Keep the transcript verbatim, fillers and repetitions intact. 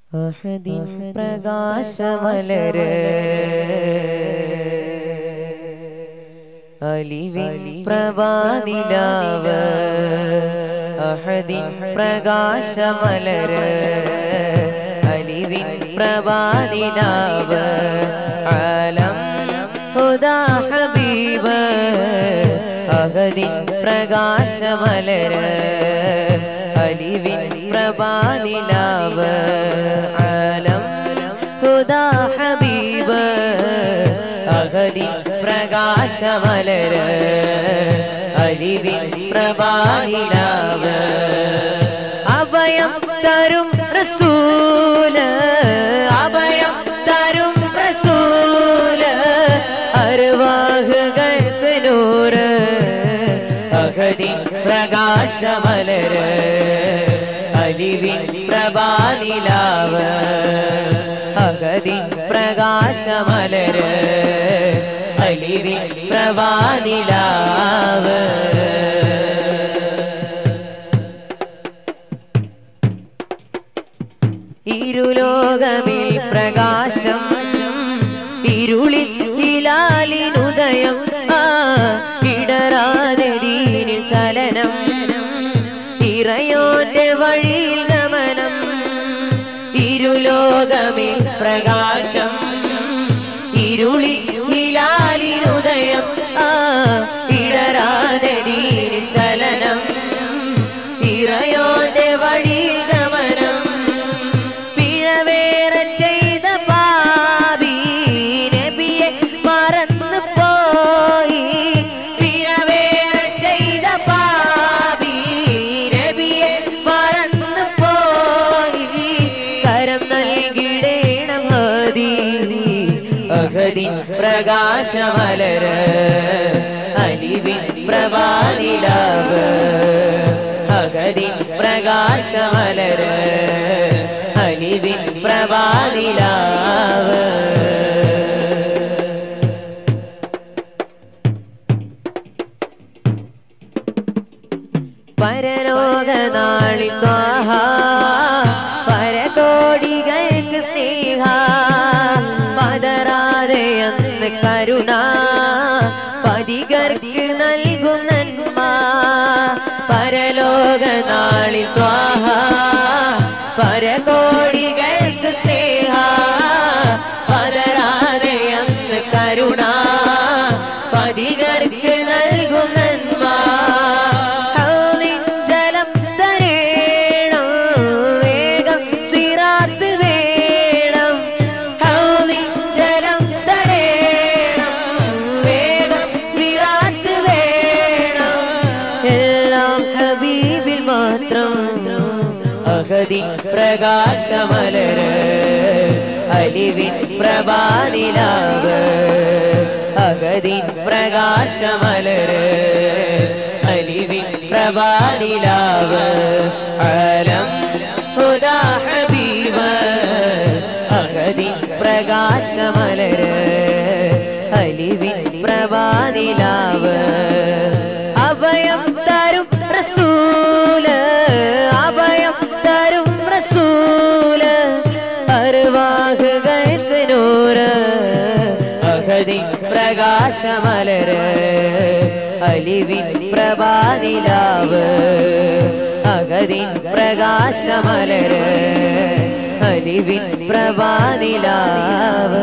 അഹദിൻ പ്രകാശമലര് അലിവിൻ പ്രഭാനിലാവ് അഹദിൻ പ്രകാശമലര് അലിവിൻ പ്രഭാനിലാവ് ആലം ഹുദാ ഹബീബ് അഹദിൻ പ്രകാശമലര് അലിവിൻ പ്രഭാനിലാവ് ആലം ഹുദാ ഹബീബ് അഹദിൻ പ്രകാശമലര് അലിവിൻ പ്രഭാനിലാവ് അഭയം തരും റസൂല് അഭയം തരും റസൂല് അർവാഹുകൾക്ക് നൂറ് അഹദിൻ പ്രകാശമലര് അലിവിൻ പ്രഭാനിലാവ് അഹദിൻ പ്രകാശമലര് അലിവിൻ പ്രഭാനിലാവ് ഇരുലോകമിൽ പ്രകാശം ഇരുളിൽ ഹിലാലിനുദയം ആ ഇടറാതെ ദീനിൽ ചലനം ഇറയോന്റെ വഴിയിൽ ഗമനം ഇരുലോകമിൽ പ്രകാശം ഇരുളിൽ ഹിലാലിനുദയം ആ ഇടറാതെ ദീനിൽ ചലനം ഇറയോന്റെ വഴിയിൽ ഗമനം പിഴവേറെ ചെയ്ത പാപി നബിയെ മറന്നു പോയി പിഴവേറെ ചെയ്ത പാപി നബിയെ മറന്നു പോയി കരം നൽകിടേണം ഹദി അഹദിൻ പ്രകാശമലര് അലിവിൻ പ്രഭാനിലാവ് അഹദിൻ പ്രകാശമലര് അലിവിൻ പ്രഭാനിലാവ് പരലോകനാളിൽ ത്വാഹ പരകോടികൾക്ക് സ്നേഹ പതറാതെ അന്ന് കരുണ പതികർക്ക് നൽകും നന്മ പരലോകനാളിൽ ത്വാഹ പരകോടികൾക്ക് സ്നേഹ പതറാതെ അന്ന് കരുണ പതികർക്ക് നൽകും നന്മ ജലം തരേണം വേഗം സിറാത്ത് വേണം ജലം തരേണം വേഗം സിറാത്ത് വേണം എല്ലാം ഹബീബിൽ മാത്രം അഹദിൻ പ്രകാശമലര് അലിവിൻ പ്രഭാനിലാവ് അഹദിൻ പ്രകാശമലര് അലിവിൻ പ്രഭാനിലാവ് ആലം ഹുദാ ഹബീബ് അഹദിൻ പ്രകാശമലര് അലിവിൻ പ്രഭാനിലാവ് അഭയം തരും റസൂല് അഭയം തരും റസൂല് അർവാഹുകൾക്ക് നൂറ് അഹദിൻ പ്രകാശമലര് അലിവിൻ പ്രഭാനിലാവ് അഹദിൻ പ്രകാശമലര് അലിവിൻ പ്രഭാനിലാവ്